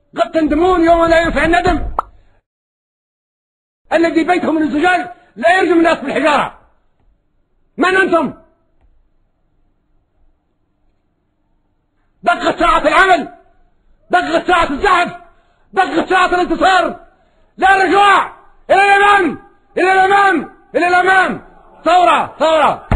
قد تندمون يوم لا ينفع الندم. الذي بيته من الزجاج لا يرجم الناس بالحجارة. من أنتم؟ دقت ساعة العمل، دقت ساعة الزحف، دقت ساعة الانتصار. لا رجوع، إلى الأمام، إلى الأمام، إلى الأمام. ثورة ثورة.